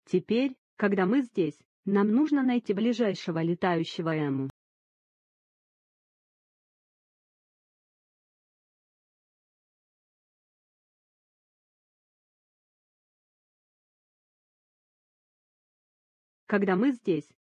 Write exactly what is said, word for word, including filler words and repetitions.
Теперь, когда мы здесь, нам нужно найти ближайшего летающего Эму. Когда мы здесь,